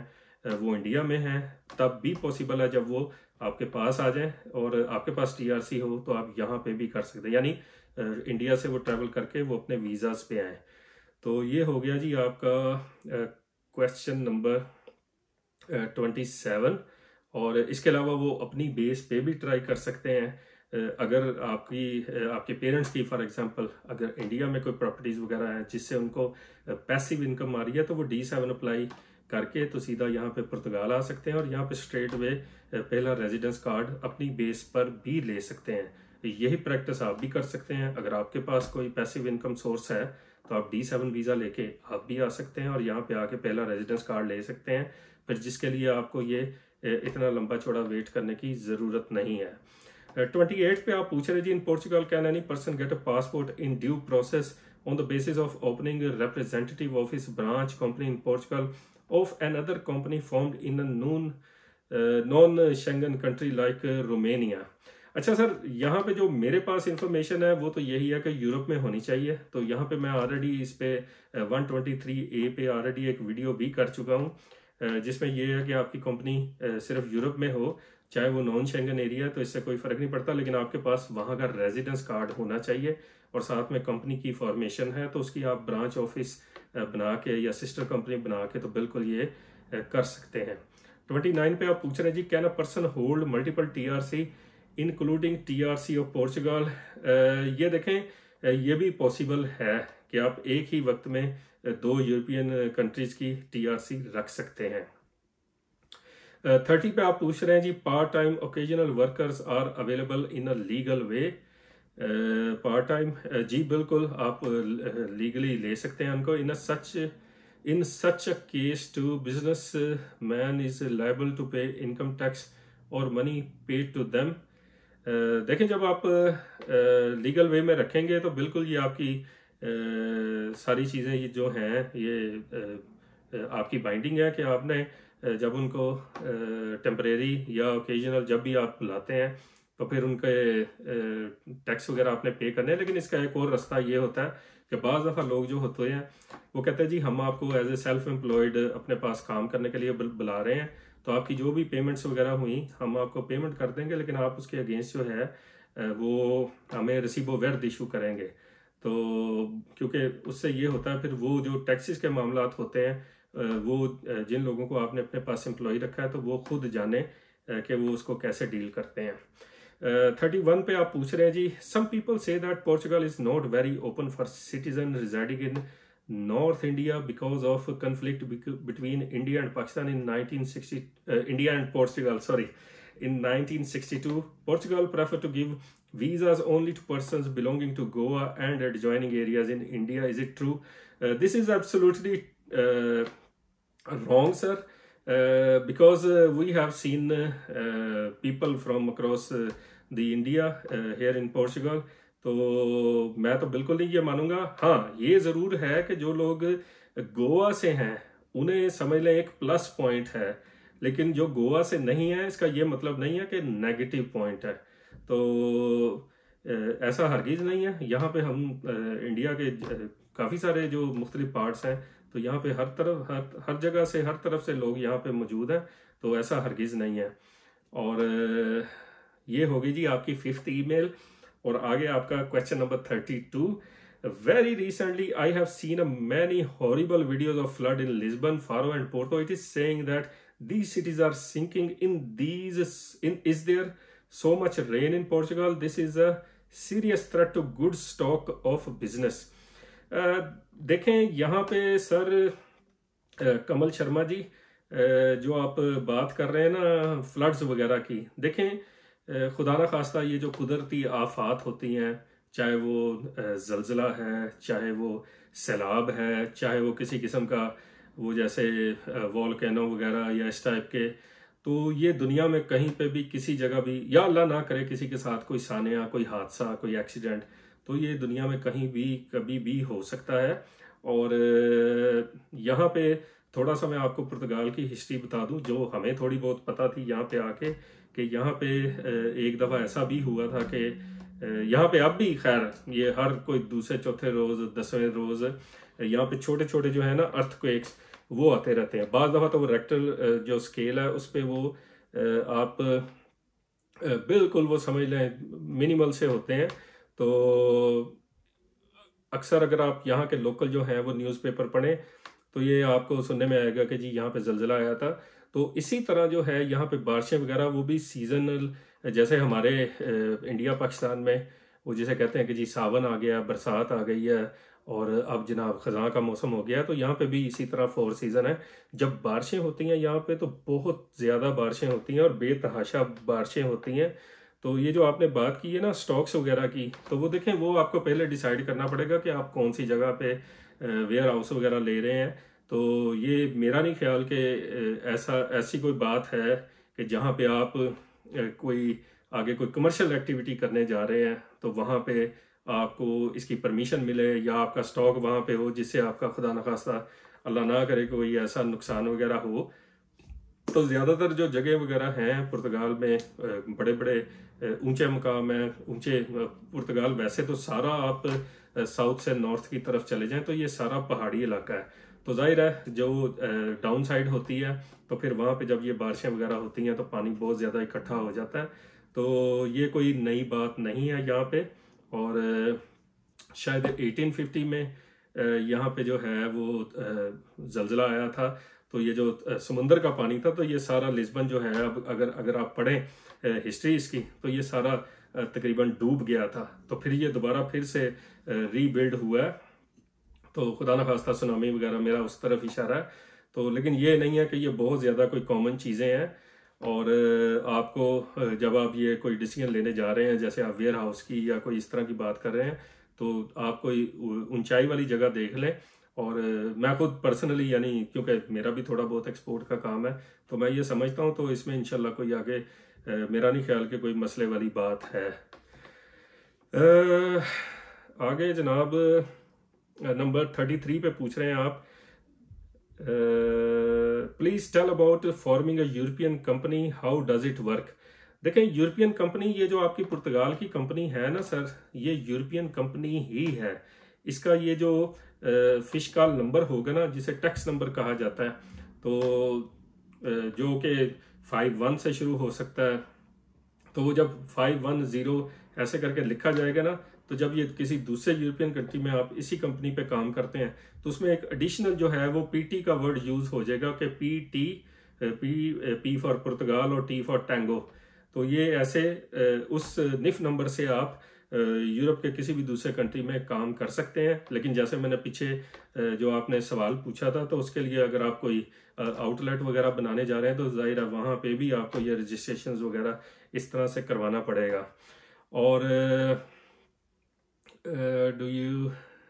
वो इंडिया में हैं तब भी पॉसिबल है जब वो आपके पास आ जाएं और आपके पास टीआरसी हो तो आप यहाँ पे भी कर सकते हैं, यानी इंडिया से वो ट्रैवल करके वो अपने वीज़ाज पे आए। तो ये हो गया जी आपका क्वेश्चन नंबर ट्वेंटी सेवन। और इसके अलावा वो अपनी बेस पे भी ट्राई कर सकते हैं। अगर आपकी आपके पेरेंट्स की फॉर एग्जांपल अगर इंडिया में कोई प्रॉपर्टीज़ वगैरह हैं जिससे उनको पैसिव इनकम आ रही है तो वो डी सेवन अप्लाई करके तो सीधा यहाँ पे पुर्तगाल आ सकते हैं और यहाँ पे स्ट्रेट वे पहला रेजिडेंस कार्ड अपनी बेस पर भी ले सकते हैं। यही प्रैक्टिस आप भी कर सकते हैं। अगर आपके पास कोई पैसिव इनकम सोर्स है तो आप डी सेवन वीज़ा लेके आप भी आ सकते हैं और यहाँ पे आके पहला रेजिडेंस कार्ड ले सकते हैं, फिर जिसके लिए आपको ये इतना लंबा चौड़ा वेट करने की ज़रूरत नहीं है। ट्वेंटी एट पे आप पूछ रहे जी, in Portugal can any person get a passport in due process on the basis of opening representative office branch company in Portugal of an other company formed in a non non Schengen country like Romania. अच्छा sir, यहाँ पे जो मेरे पास information है वो तो यही है कि यूरोप में होनी चाहिए। तो यहाँ पे मैं ऑलरेडी इस पे वन ट्वेंटी थ्री ए पे ऑलरेडी एक वीडियो भी कर चुका हूँ जिसमें ये है कि आपकी कंपनी सिर्फ यूरोप में हो, चाहे वो नॉन शेंगन एरिया, तो इससे कोई फ़र्क नहीं पड़ता, लेकिन आपके पास वहाँ का रेजिडेंस कार्ड होना चाहिए और साथ में कंपनी की फॉर्मेशन है तो उसकी आप ब्रांच ऑफिस बना के या सिस्टर कंपनी बना के तो बिल्कुल ये कर सकते हैं। ट्वेंटी नाइन पे आप पूछ रहे हैं जी, can a person hold multiple T R C including T R C of Portugal. ये देखें ये भी पॉसिबल है कि आप एक ही वक्त में दो यूरोपियन कंट्रीज की टी आर सी रख सकते हैं। थर्टी uh, पे आप पूछ रहे हैं जी, part time occasional workers are available in a legal way. Part time जी बिल्कुल आप लीगली uh, ले सकते हैं उनको। In a such in such a case to businessman is liable to pay income tax और मनी पेड टू देम। देखें जब आप लीगल uh, वे में रखेंगे तो बिल्कुल ये आपकी uh, सारी चीज़ें ये जो हैं ये uh, आपकी बाइंडिंग है कि आपने जब उनको टेम्परेरी या ओकेजनल जब भी आप लाते हैं तो फिर उनके टैक्स वगैरह आपने पे करने हैं। लेकिन इसका एक और रास्ता ये होता है कि बाज़ दफ़ा लोग जो होते हैं वो कहते हैं जी हम आपको एज ए सेल्फ एम्प्लॉयड अपने पास काम करने के लिए बुला रहे हैं तो आपकी जो भी पेमेंट्स वगैरह हुई हम आपको पेमेंट कर देंगे, लेकिन आप उसके अगेंस्ट जो है वो हमें रिसीबो वर्द इशू करेंगे। तो क्योंकि उससे ये होता है फिर वो जो टैक्सेस के मामलात होते हैं वो जिन लोगों को आपने अपने पास एम्प्लॉय रखा है तो वो खुद जाने कि वो उसको कैसे डील करते हैं। थर्टी वन पे आप पूछ रहे हैं जी, some people say that Portugal is not very open for citizen residing in North India because of conflict between India and Pakistan in nineteen sixty India and Portugal sorry in nineteen sixty-two. Portugal preferred to give visas only to persons belonging to Goa and adjoining areas in India. Is it true? Uh, this is absolutely uh, wrong, sir, uh, because uh, we have seen uh, people from across uh, the India uh, here in Portugal. तो मैं तो बिल्कुल नहीं ये मानूंगा। हाँ, ये ज़रूर है कि जो लोग गोवा से हैं उन्हें समझ लें एक प्लस पॉइंट है, लेकिन जो गोवा से नहीं है इसका ये मतलब नहीं है कि नेगेटिव पॉइंट है। तो ऐसा हरगिज़ नहीं है। यहाँ पे हम इंडिया के काफ़ी सारे जो मुख्तलिफ पार्ट्स हैं तो यहाँ पे हर तरफ हर हर जगह से हर तरफ से लोग यहाँ पे मौजूद हैं, तो ऐसा हरगिज़ नहीं है। और ये होगी जी आपकी फिफ्थ ईमेल। और आगे आपका question number thirty two. Very recently, I have seen a many horrible videos of flood in Lisbon, Faro, and Porto. It is saying that these cities are sinking. In these, in is there so much rain in Portugal? This is a serious threat to good stock of business. Uh, देखें यहाँ पे sir uh, Kamal Sharma ji uh, जो आप बात कर रहे हैं ना फ्लड्स वगैरह की, देखें uh, खुदा ना खास्ता ये जो कुदरती आफात होती हैं, चाहे वो ज़लज़ला है, चाहे वो सैलाब है, चाहे वो किसी किस्म का वो जैसे वॉल्केनो वगैरह या इस टाइप के, तो ये दुनिया में कहीं पे भी किसी जगह भी, या अल्लाह ना करे किसी के साथ कोई सानिया, कोई हादसा, कोई एक्सीडेंट, तो ये दुनिया में कहीं भी कभी भी हो सकता है। और यहाँ पे थोड़ा सा मैं आपको पुर्तगाल की हिस्ट्री बता दूँ जो हमें थोड़ी बहुत पता थी यहाँ पे आके, कि यहाँ पे एक दफ़ा ऐसा भी हुआ था कि यहाँ पे अब भी खैर ये हर कोई दूसरे चौथे रोज़ दसवें रोज़ यहाँ पे छोटे छोटे जो है ना अर्थक्वेक्स वो आते रहते हैं। बाज़ दफ़ा तो वो रेक्टल जो स्केल है उस पर वो आप बिल्कुल वो समझ लें मिनिमल से होते हैं। तो अक्सर अगर आप यहाँ के लोकल जो हैं वो न्यूज़पेपर पढ़ें तो ये आपको सुनने में आएगा कि जी यहाँ पे ज़लज़ला आया था। तो इसी तरह जो है यहाँ पे बारिशें वगैरह वो भी सीजनल, जैसे हमारे इंडिया पाकिस्तान में वो जिसे कहते हैं कि जी सावन आ गया, बरसात आ गई है और अब जनाब ख़ज़ां का मौसम हो गया, तो यहाँ पे भी इसी तरह फोर सीज़न है। जब बारिशें होती हैं यहाँ पे तो बहुत ज़्यादा बारिशें होती हैं और बेतहाशा बारिशें होती हैं। तो ये जो आपने बात की है ना स्टॉक्स वगैरह की, तो वो देखें वो आपको पहले डिसाइड करना पड़ेगा कि आप कौन सी जगह पे वेयर हाउस वगैरह ले रहे हैं। तो ये मेरा नहीं ख्याल कि ऐसा ऐसी कोई बात है कि जहाँ पे आप कोई आगे कोई कमर्शियल एक्टिविटी करने जा रहे हैं तो वहाँ पे आपको इसकी परमिशन मिले या आपका स्टॉक वहाँ पे हो जिससे आपका खुदा न खास्ता अल्लाह ना करे कोई ऐसा नुकसान वगैरह हो। तो ज़्यादातर जो जगह वगैरह हैं पुर्तगाल में, बड़े बड़े ऊंचे मकाम हैं, ऊंचे पुर्तगाल वैसे तो सारा आप साउथ से नॉर्थ की तरफ चले जाएं तो ये सारा पहाड़ी इलाका है। तो जाहिर है जो डाउन साइड होती है तो फिर वहाँ पे जब ये बारिशें वगैरह होती हैं तो पानी बहुत ज़्यादा इकट्ठा हो जाता है। तो ये कोई नई बात नहीं है यहाँ पे। और शायद अठारह सौ पचास में यहाँ पे जो है वो ज़लज़ला आया था तो ये जो समुंदर का पानी था तो ये सारा लिस्बन जो है, अब अगर अगर आप पढ़ें हिस्ट्री इसकी तो ये सारा तकरीबन डूब गया था। तो फिर ये दोबारा फिर से रीबिल्ड हुआ है। तो खुदा न खास्ता सुनामी वगैरह मेरा उस तरफ इशारा है। तो लेकिन ये नहीं है कि ये बहुत ज़्यादा कोई कॉमन चीज़ें हैं। और आपको जब आप ये कोई डिसीजन लेने जा रहे हैं, जैसे आप वेयर हाउस की या कोई इस तरह की बात कर रहे हैं, तो आप कोई ऊंचाई वाली जगह देख लें। और मैं खुद पर्सनली, यानी क्योंकि मेरा भी थोड़ा बहुत एक्सपोर्ट का काम है, तो मैं ये समझता हूँ तो इसमें इंशाल्लाह कोई आगे मेरा नहीं ख्याल कि कोई मसले वाली बात है। आगे जनाब नंबर थर्टी थ्री पे पूछ रहे हैं आप, please tell about forming a European company, how does it work. देखें यूरोपियन कंपनी, ये जो आपकी पुर्तगाल की कंपनी है ना सर, ये यूरोपियन कंपनी ही है। इसका ये जो फिस्कल नंबर होगा ना, जिसे टैक्स नंबर कहा जाता है, तो जो कि फाइव वन से शुरू हो सकता है, तो वो जब फाइव वन ज़ीरो ऐसे करके लिखा जाएगा ना, तो जब ये किसी दूसरे यूरोपियन कंट्री में आप इसी कंपनी पे काम करते हैं तो उसमें एक एडिशनल जो है वो पीटी का वर्ड यूज हो जाएगा कि P T, P P for Portugal और टी फॉर टैंगो। तो ये ऐसे उस निफ नंबर से आप यूरोप के किसी भी दूसरे कंट्री में काम कर सकते हैं। लेकिन जैसे मैंने पीछे जो आपने सवाल पूछा था, तो उसके लिए अगर आप कोई आउटलेट वगैरह बनाने जा रहे हैं तो जाहिर है वहाँ पे भी आपको ये रजिस्ट्रेशन वगैरह इस तरह से करवाना पड़ेगा। और do you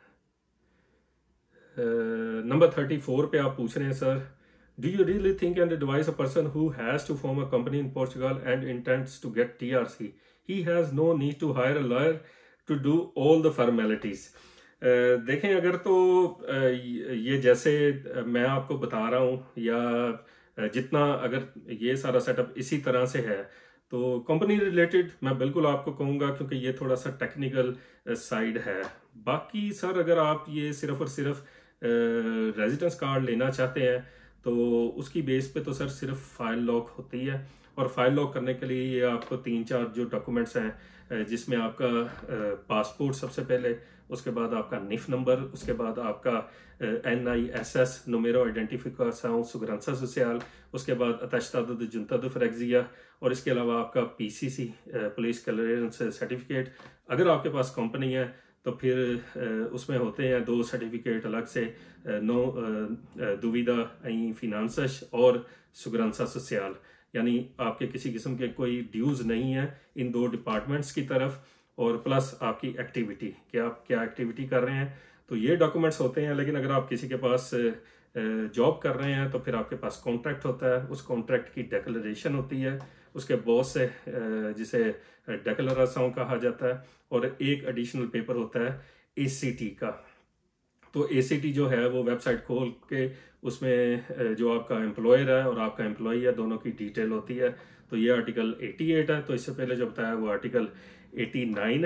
number thirty four पे आप पूछ रहे हैं sir, do you really think and advice a person who has to form a company in Portugal and intends to get T R C, he has no need to hire a lawyer to do all the formalities। uh, देखें अगर तो uh, ये जैसे मैं आपको बता रहा हूँ या जितना अगर ये सारा सेटअप इसी तरह से है तो कंपनी रिलेटेड मैं बिल्कुल आपको कहूँगा, क्योंकि ये थोड़ा सा टेक्निकल साइड है। बाकी सर अगर आप ये सिर्फ और सिर्फ रेजिडेंस कार्ड लेना चाहते हैं तो उसकी बेस पे तो सर सिर्फ फाइल लॉक होती है। और फाइल लॉक करने के लिए ये आपको तीन चार जो डॉक्यूमेंट्स हैं, जिसमें आपका पासपोर्ट सबसे पहले, उसके बाद आपका निफ नंबर, उसके बाद आपका एन आई एस एस नूमेरो आइडेंटिफिकेशन segurança social, उसके बाद अटेस्टादो de junta de freguesia, और इसके अलावा आपका P C C police clearance certificate. अगर आपके पास कंपनी है तो फिर उसमें होते हैं दो सर्टिफिकेट अलग से, नो दुविधा एई फिनांसस और segurança social, यानी आपके किसी किस्म के कोई ड्यूज नहीं है इन दो डिपार्टमेंट्स की तरफ, और प्लस आपकी एक्टिविटी कि आप क्या एक्टिविटी कर रहे हैं, तो ये डॉक्यूमेंट्स होते हैं। लेकिन अगर आप किसी के पास जॉब कर रहे हैं तो फिर आपके पास कॉन्ट्रैक्ट होता है, उस कॉन्ट्रैक्ट की डिक्लेरेशन होती है उसके बॉस से, जिसे डिक्लेरेशन कहा जाता है, और एक एडिशनल पेपर होता है ए सी टी का। तो ए सी टी जो है वो वेबसाइट खोल के उसमें जो आपका एम्प्लॉयर है और आपका एम्प्लॉई है दोनों की डिटेल होती है। तो ये आर्टिकल अठासी है, तो इससे पहले जो बताया वो आर्टिकल नवासी है,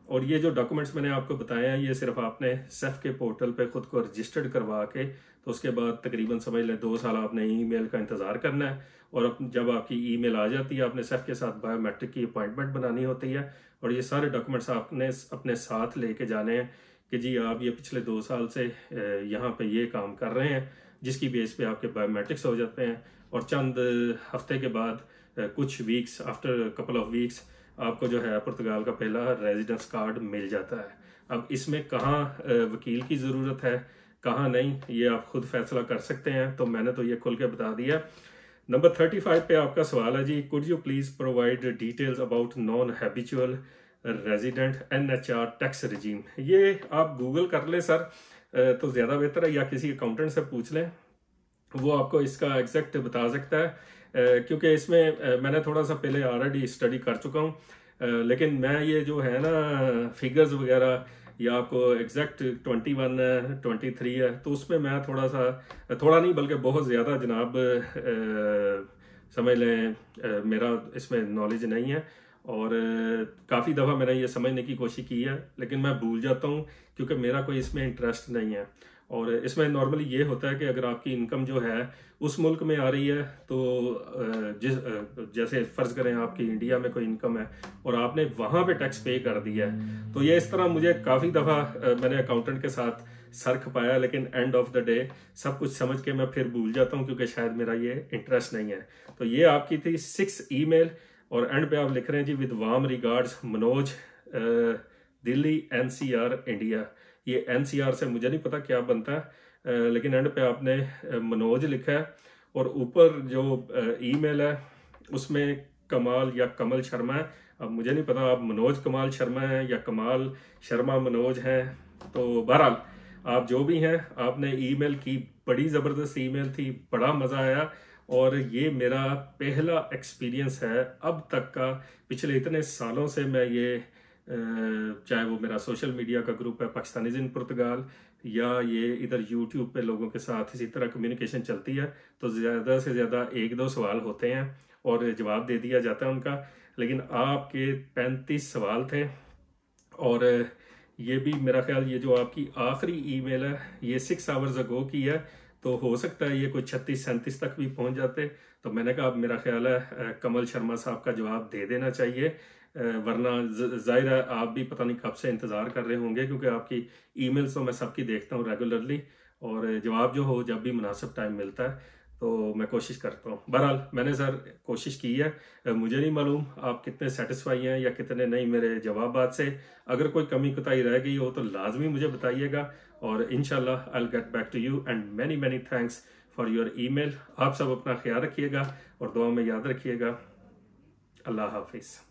और ये जो डॉक्यूमेंट्स मैंने आपको बताए हैं ये सिर्फ आपने सेफ के पोर्टल पे खुद को रजिस्टर्ड करवा के, तो उसके बाद तकरीबन समझ लें दो साल आपने ईमेल का इंतज़ार करना है, और जब आपकी ईमेल आ जाती है आपने सेफ के साथ बायोमेट्रिक की अपॉइंटमेंट बनानी होती है, और ये सारे डॉक्यूमेंट्स आपने अपने साथ लेके जाने हैं कि जी आप ये पिछले दो साल से यहाँ पे ये काम कर रहे हैं, जिसकी बेस पे आपके बायोमेट्रिक्स हो जाते हैं। और चंद हफ्ते के बाद, कुछ weeks after couple of weeks, आपको जो है पुर्तगाल का पहला रेजिडेंस कार्ड मिल जाता है। अब इसमें कहाँ वकील की ज़रूरत है, कहाँ नहीं, ये आप खुद फैसला कर सकते हैं। तो मैंने तो ये खुल के बता दिया। नंबर थर्टी फाइव पे आपका सवाल है जी, could you please provide details about non habitual resident N H R tax regime. ये आप गूगल कर लें सर, तो ज़्यादा बेहतर है, या किसी अकाउंटेंट से पूछ लें, वो आपको इसका एग्जैक्ट बता सकता है, क्योंकि इसमें मैंने थोड़ा सा पहले ऑलरेडी स्टडी कर चुका हूँ। लेकिन मैं ये जो है ना फिगर्स वगैरह, या आपको एग्जैक्ट ट्वेंटी वन है, ट्वेंटी थ्री है, तो उसमें मैं थोड़ा सा, थोड़ा नहीं बल्कि बहुत ज़्यादा जनाब समझ लें मेरा इसमें नॉलेज नहीं है, और काफ़ी दफ़ा मैंने ये समझने की कोशिश की है, लेकिन मैं भूल जाता हूँ क्योंकि मेरा कोई इसमें इंटरेस्ट नहीं है। और इसमें नॉर्मली ये होता है कि अगर आपकी इनकम जो है उस मुल्क में आ रही है, तो जिस जैसे फ़र्ज़ करें आपकी इंडिया में कोई इनकम है और आपने वहाँ पे टैक्स पे कर दिया है, तो ये इस तरह मुझे काफ़ी दफ़ा मैंने अकाउंटेंट के साथ सर खपाया, लेकिन एंड ऑफ द डे सब कुछ समझ के मैं फिर भूल जाता हूँ क्योंकि शायद मेरा ये इंटरेस्ट नहीं है। तो ये आपकी थी सिक्स ईमेल, और एंड पे आप लिख रहे हैं जी with warm regards Manoj, Delhi N C R India. ये एन सी आर से मुझे नहीं पता क्या बनता है, लेकिन एंड पे आपने मनोज लिखा है, और ऊपर जो ईमेल है उसमें कमाल या कमल शर्मा है। अब मुझे नहीं पता आप मनोज कमाल शर्मा हैं या कमाल शर्मा मनोज हैं। तो बहरहाल आप जो भी हैं, आपने ईमेल की, बड़ी ज़बरदस्त ईमेल थी, बड़ा मज़ा आया, और ये मेरा पहला एक्सपीरियंस है अब तक का। पिछले इतने सालों से मैं ये, चाहे वो मेरा सोशल मीडिया का ग्रुप है पाकिस्तानीज़ इन पुर्तगाल, या ये इधर यूट्यूब पे लोगों के साथ इसी तरह कम्युनिकेशन चलती है, तो ज़्यादा से ज़्यादा एक दो सवाल होते हैं और जवाब दे दिया जाता है उनका। लेकिन आपके पैंतीस सवाल थे, और ये भी मेरा ख्याल ये जो आपकी आखिरी ईमेल है ये सिक्स आवर्स अगो की है, तो हो सकता है ये कोई छत्तीस सैंतीस तक भी पहुंच जाते। तो मैंने कहा अब मेरा ख्याल है कमल शर्मा साहब का जवाब दे देना चाहिए, वरना जाहिर है आप भी पता नहीं कब से इंतज़ार कर रहे होंगे, क्योंकि आपकी ईमेल्स तो मैं सबकी देखता हूँ रेगुलरली, और जवाब जो हो जब भी मुनासिब टाइम मिलता है तो मैं कोशिश करता हूँ। बहरहाल मैंने सर कोशिश की है, मुझे नहीं मालूम आप कितने सेटिस्फाई हैं या कितने नहीं मेरे जवाबात से। अगर कोई कमी कोताही रह गई हो तो लाजमी मुझे बताइएगा, और इंशाल्लाह I will get back to you, and many many thanks for your email. आप सब अपना ख्याल रखिएगा और दुआ में याद रखिएगा। अल्लाह हाफिज़।